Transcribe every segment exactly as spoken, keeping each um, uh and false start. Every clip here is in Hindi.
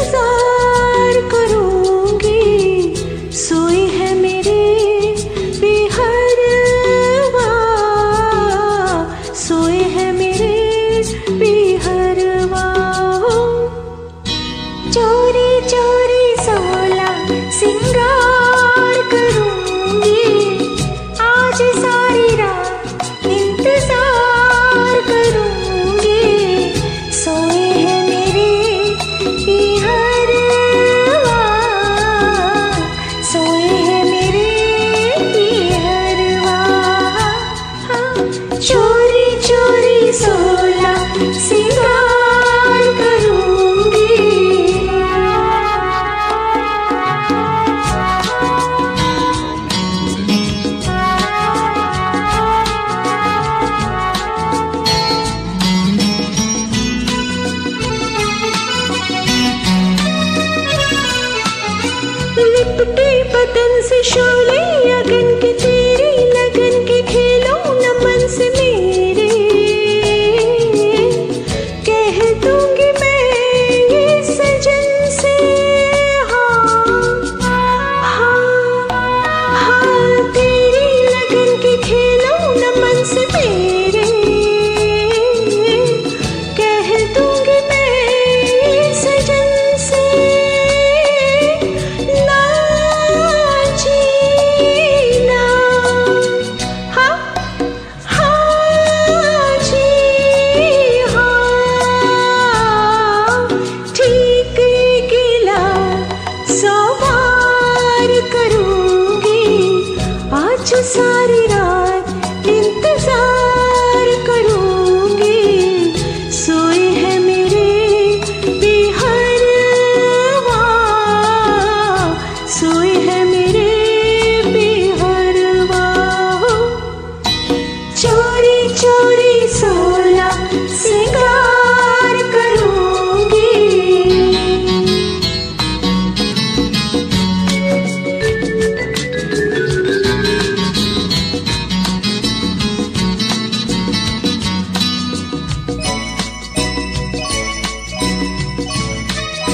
इंतजार करूंगी, सोई है मेरे बिहरवा, सोए है मेरे बिहरवा। चोरी चोरी सोला सिंगार करूंगी, आज सारी रात इंतजार करूंगी, सोए है मेरे बिहरवा, सोए है मेरे बिहरवा। चोरी चोरी सोला सिंगार करूंगी। लिपटे बदन से शोले अगन के तेरे, लगन के खेलो न मन से मेरे, कह दूंगी मैं ये सजन से। हाँ हाँ हाँ, तेरी लगन के खेलो न मन से मेरे, कह दूंगी मैं ये सजन से। आज सारी रात इंतजार करूंगी, सोए है मेरे बिहरवा, सोए है मेरे बिहरवा। चोरी चोरी सोला सिंगार करूंगी।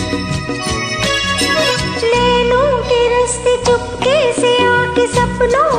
चुपके से आके सपनों